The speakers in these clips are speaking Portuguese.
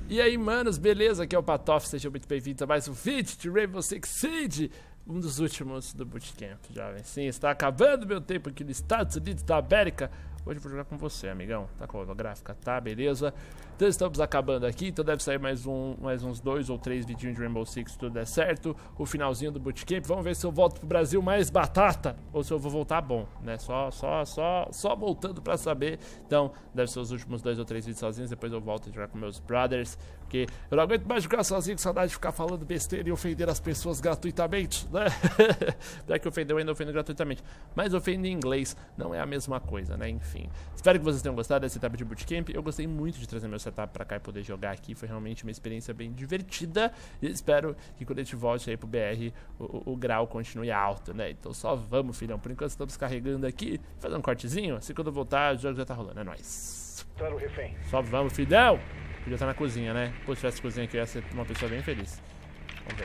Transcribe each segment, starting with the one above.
E aí, manos, beleza? Aqui é o Patof, seja muito bem-vindo a mais um vídeo de Rainbow Six Siege, um dos últimos do Bootcamp, jovem. Sim, está acabando meu tempo aqui nos Estados Unidos da América. Hoje eu vou jogar com você, amigão. Tá com a holográfica? Tá, beleza? Então estamos acabando aqui, então deve sair mais uns 2 ou 3 vidinhos de Rainbow Six se tudo der certo. O finalzinho do Bootcamp, vamos ver se eu volto pro Brasil mais batata ou se eu vou voltar bom, né? Só voltando pra saber. Então, deve ser os últimos 2 ou 3 vídeos sozinhos, depois eu volto a jogar com meus brothers. Porque eu não aguento mais jogar sozinho, com saudade de ficar falando besteira e ofender as pessoas gratuitamente, né? Já que ofendeu, ainda ofendo gratuitamente. Mas ofender em inglês não é a mesma coisa, né? Enfim. Espero que vocês tenham gostado dessa etapa de Bootcamp. Eu gostei muito de trazer meu setup pra cá e poder jogar aqui. Foi realmente uma experiência bem divertida. E espero que quando a gente volte aí pro BR, o grau continue alto, né? Então só vamos, filhão. Por enquanto estamos carregando aqui. Fazer um cortezinho. Assim quando eu voltar, o jogo já tá rolando. É nóis. Só vamos, filhão. Podia estar na cozinha, né? Pô, se tivesse cozinha aqui, eu ia ser uma pessoa bem feliz. Vamos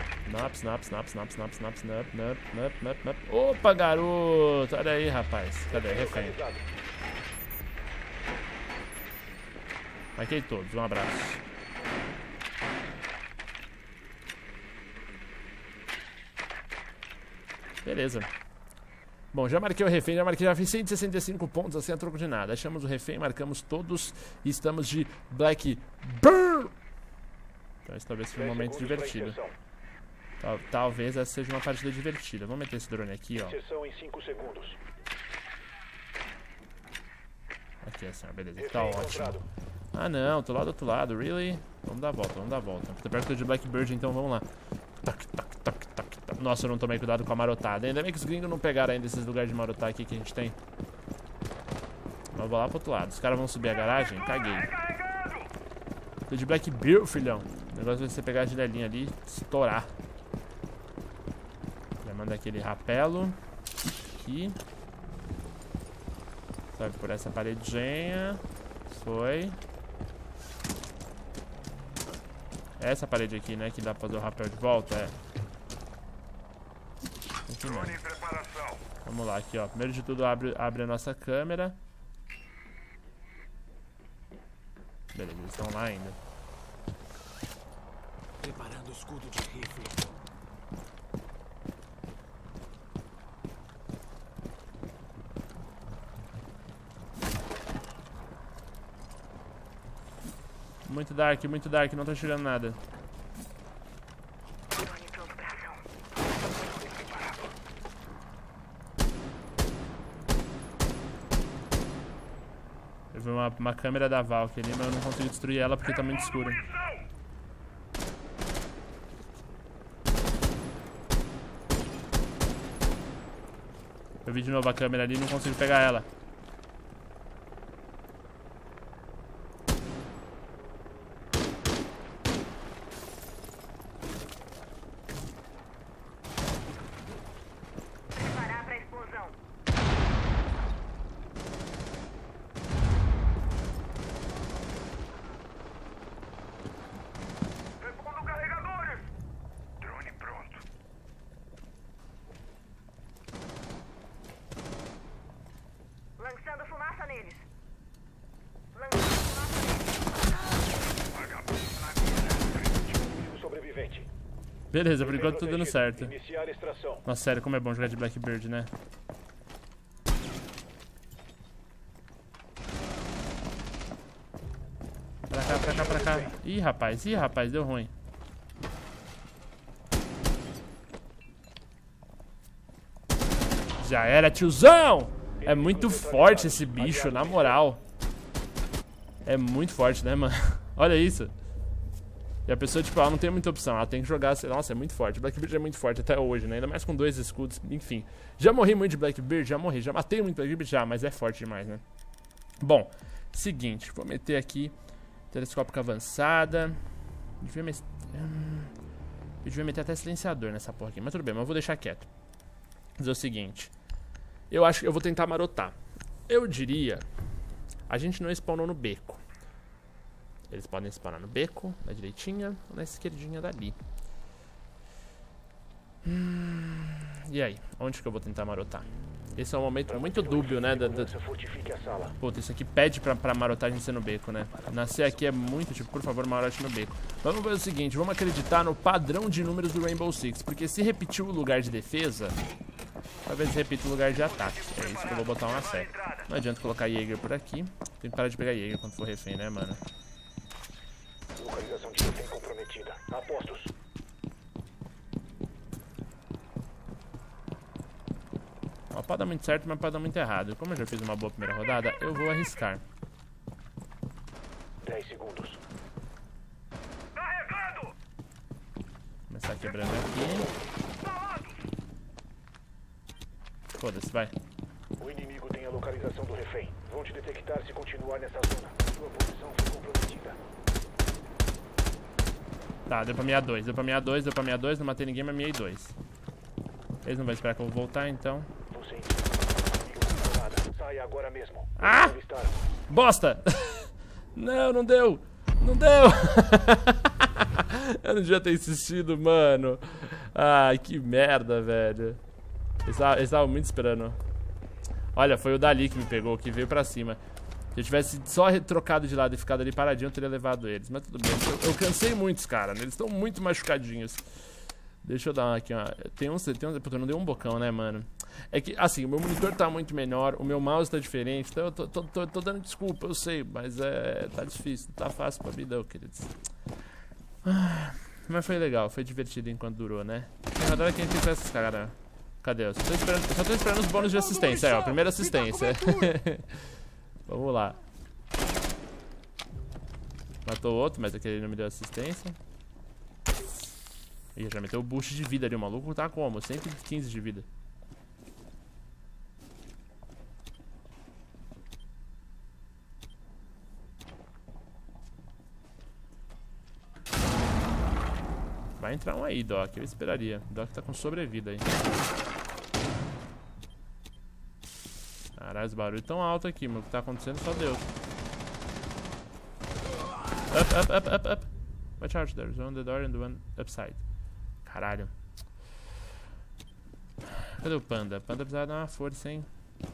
ver. Opa, garoto! Olha aí, rapaz. Cadê? Refém. Marquei todos. Um abraço. Beleza. Bom, já marquei o refém, já fiz 165 pontos, assim a troco de nada. Achamos o refém, marcamos todos e estamos de Black Burn. Então esse talvez seja um momento divertido. Talvez essa seja uma partida divertida. Vamos meter esse drone aqui, ó. Aqui assim, ó, beleza. Tá ótimo. Ah não, tô lá do outro lado, really? Vamos dar a volta, Tô perto de Blackbird, então vamos lá. Tac. Nossa, eu não tomei cuidado com a marotada. Ainda bem que os gringos não pegaram ainda esses lugares de marotar aqui que a gente tem. Mas vou lá pro outro lado. Os caras vão subir a garagem? Caguei. Tô de Blackbeard, filhão. O negócio vai ser pegar a gilelinha ali e estourar. Já manda aquele rapelo. Aqui. Sobe por essa paredinha. Foi. Essa parede aqui, né? Que dá pra fazer o rapel de volta, é. Vamos lá, aqui, ó. Primeiro de tudo, abre a nossa câmera. Beleza, eles estão lá ainda. Preparando o escudo de rifle. Muito dark, não tô enxergando nada. Eu vi uma câmera da Valk ali, mas eu não consigo destruir ela porque tá muito escuro. Eu vi de novo a câmera ali e não consigo pegar ela. Lançando fumaça neles. Beleza, por enquanto tudo dando certo. Nossa, sério, como é bom jogar de Blackbird, né? Pra cá. Ih, rapaz, deu ruim. Já era, tiozão! É muito forte esse bicho, na moral. É muito forte, né, mano? Olha isso. E a pessoa, tipo, ela não tem muita opção. Ela tem que jogar... Nossa, é muito forte. Blackbeard é muito forte até hoje, né? Ainda mais com 2 escudos. Enfim. Já morri muito de Blackbeard, já matei muito Blackbeard, já. Mas é forte demais, né? Bom, seguinte. Vou meter aqui telescópica avançada. Devia meter até silenciador nessa porra aqui. Mas tudo bem, mas eu vou deixar quieto. Vou dizer o seguinte. Eu acho que eu vou tentar marotar. Eu diria... A gente não spawnou no beco. Eles podem spawnar no beco, na direitinha ou na esquerdinha dali. E aí? Onde que eu vou tentar marotar? Esse é um momento muito dúbio, né? Puta, isso aqui pede pra marotagem ser no beco, né? Nascer aqui é muito, tipo, por favor, marote no beco. Vamos ver o seguinte, vamos acreditar no padrão de números do Rainbow Six. Porque se repetir o lugar de defesa, talvez repita o lugar de ataque. É isso que eu vou botar uma fé. Não adianta colocar Jäger por aqui. Tem que parar de pegar Jäger quando for refém, né, mano? Localização de refém comprometida. Apostos. Ó, pode dar muito certo, mas pode dar muito errado. Como eu já fiz uma boa primeira rodada, eu vou arriscar. 10 segundos. Começar quebrando aqui. Foda-se, vai. O inimigo tem a localização do refém. Vão te detectar se continuar nessa zona. Sua posição foi comprometida. Tá, deu pra meia 2, deu pra meia 2, deu pra meia 2. Não matei ninguém, mas meia 2. Eles não vão esperar que eu vou voltar, então. Você saia agora mesmo. Ah! Bosta! Não, não deu! Não deu! Eu não devia ter insistido, mano. Ai, que merda, velho. Eles estavam muito esperando. Olha, foi o Dali que me pegou, que veio pra cima. Se eu tivesse só trocado de lado e ficado ali paradinho, eu teria levado eles. Mas tudo bem. Eu cansei muitos, cara. Eles estão muito machucadinhos. Deixa eu dar aqui, ó. Puta, eu não dei um bocão, né, mano? É que, assim, o meu monitor tá muito menor, o meu mouse tá diferente, então eu tô dando desculpa, eu sei, mas tá difícil, não tá fácil pra mim não, queridos. Mas foi legal, foi divertido enquanto durou, né? Tem rodada que a gente fez essas caras. Cadê? Eu só tô esperando os bônus de assistência, aí, ó, primeira assistência. Vamos lá. Matou outro, mas aquele não me deu assistência. Ih, já meteu o boost de vida ali, o maluco tá como? 115 de vida. Vai entrar um aí, Doc, eu esperaria. Doc tá com sobrevida aí. Caralho, os barulhos tão altos aqui, mano. O que tá acontecendo só Deus. Up. Watch out, there's one on the door and one upside. Caralho. Cadê o Panda? O Panda precisa dar uma força, hein?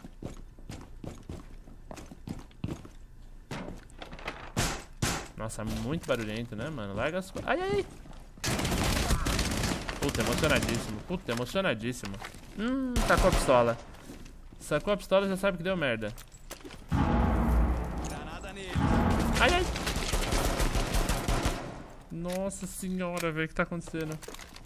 Nossa, muito barulhento, né, mano? Larga as coisas. Ai. Puta, emocionadíssimo. Sacou a pistola. Sacou a pistola, já sabe que deu merda. Ai. Nossa senhora, velho, o que tá acontecendo?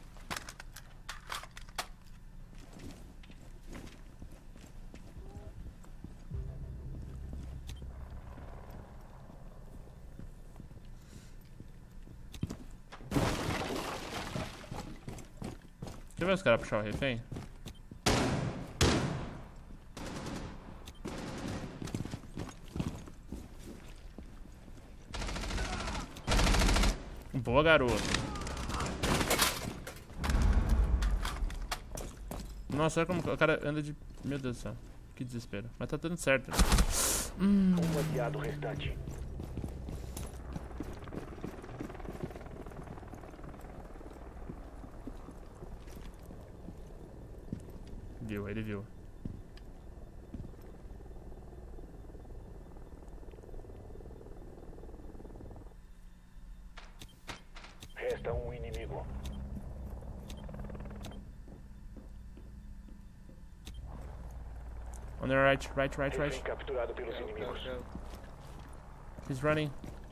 Deixa eu ver os caras puxar o refém. Boa, garoto. Nossa, olha como o cara anda de... Meu Deus do céu. Que desespero. Mas tá tudo certo. Um aliado restante. Viu, ele viu. Resta um inimigo. On the right. Refém capturado pelos inimigos. He's running.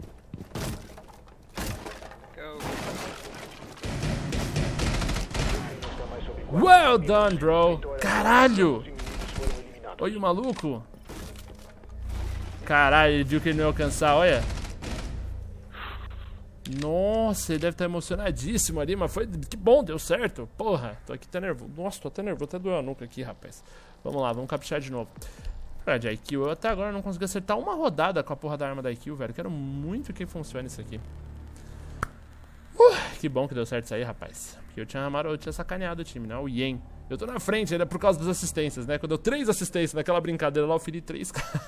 Well done, bro. Caralho. Olha o maluco. Caralho, ele viu que ele não ia alcançar, olha. Nossa, ele deve estar emocionadíssimo ali, mas foi... Que bom, deu certo. Porra, tô aqui até nervoso. Nossa, tô até nervoso, até doeu a nuca aqui, rapaz. Vamos lá, vamos caprichar de novo. Cara, de IQ, eu até agora não consegui acertar uma rodada com a porra da arma da IQ, velho. Quero muito que funcione isso aqui. Que bom que deu certo isso aí, rapaz. Porque eu tinha sacaneado o time, né? O Yen. Eu tô na frente ainda por causa das assistências, né? Quando eu 3 assistências naquela brincadeira lá, eu feri 3 caras.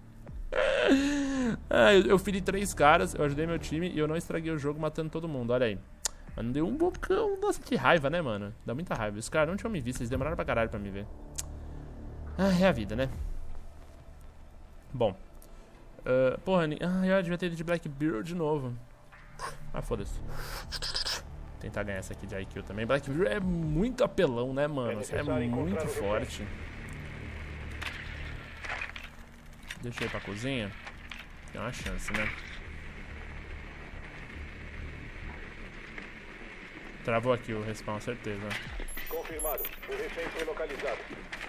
Eu feri 3 caras, eu ajudei meu time e eu não estraguei o jogo matando todo mundo, olha aí. Mas não deu um bocão. Nossa, que raiva, né, mano? Dá muita raiva. Os caras não tinham me visto, eles demoraram pra caralho pra me ver. Ah, é a vida, né? Bom. Porra, eu devia ter ido de Black Bear de novo. Ah, foda-se. Tentar ganhar essa aqui de IQ também. Black Bear é muito apelão, né, mano? É muito forte. Deixa eu ir pra cozinha. Tem uma chance, né? Travou aqui o respawn, certeza. Confirmado. O refém foi localizado.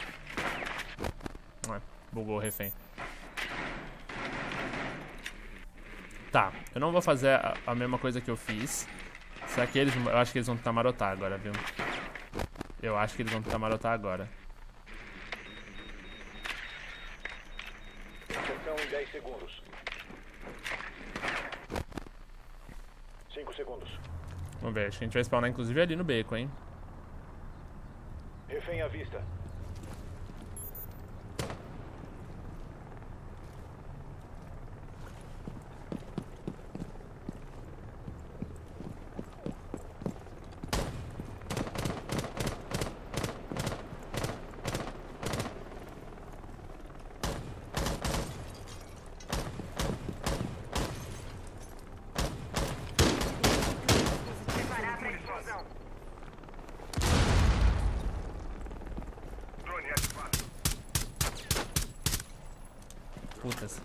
Bugou o refém. Tá, eu não vou fazer a mesma coisa que eu fiz. Será que eles... Eu acho que eles vão tentar marotar agora, viu? Eu acho que eles vão tentar marotar agora. Inserção em 10 segundos. 5 segundos. Vamos ver, acho que a gente vai spawnar inclusive ali no beco, hein? Refém à vista. Putas.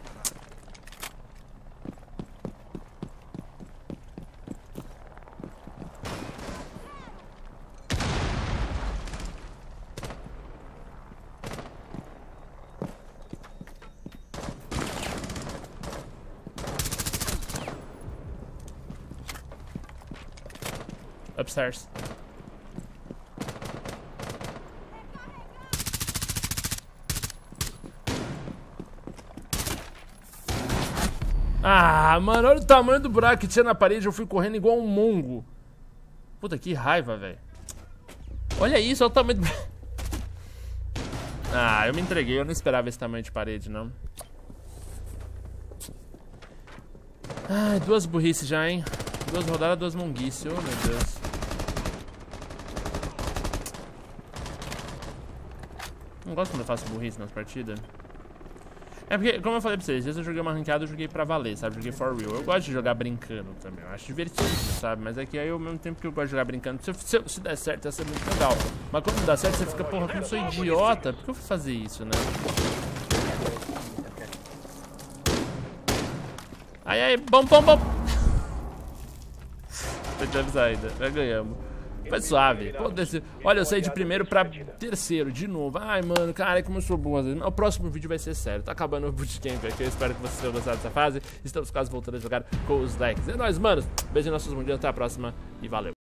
Upstairs. Ah, mano, olha o tamanho do buraco que tinha na parede. Eu fui correndo igual um mongo. Puta, que raiva, velho. Olha isso, olha o tamanho do... Ah, eu me entreguei. Eu não esperava esse tamanho de parede, não. Ai, duas burrices já, hein. Duas rodadas, duas monguices. Oh, meu Deus. Não gosto quando eu faço burrice nas partidas. É porque, como eu falei pra vocês, às vezes eu joguei uma ranqueada, eu joguei pra valer, sabe? Joguei for real. Eu gosto de jogar brincando também, eu acho divertido, sabe? Mas é que aí, ao mesmo tempo que eu gosto de jogar brincando, se der certo, vai ser muito legal. Mas quando não dá certo, você fica, porra, como eu sou idiota, por que eu fui fazer isso, né? Aí, bom. Tô te avisar ainda, já ganhamos. Foi suave. Pô, olha, eu saí de primeiro pra terceiro, de novo. Ai, mano, cara, como eu sou bom às vezes. O próximo vídeo vai ser sério. Tá acabando o bootcamp aqui. Eu espero que vocês tenham gostado dessa fase. Estamos quase voltando a jogar com os likes. É nóis, mano. Beijo em nossos mundinhos. Até a próxima e valeu.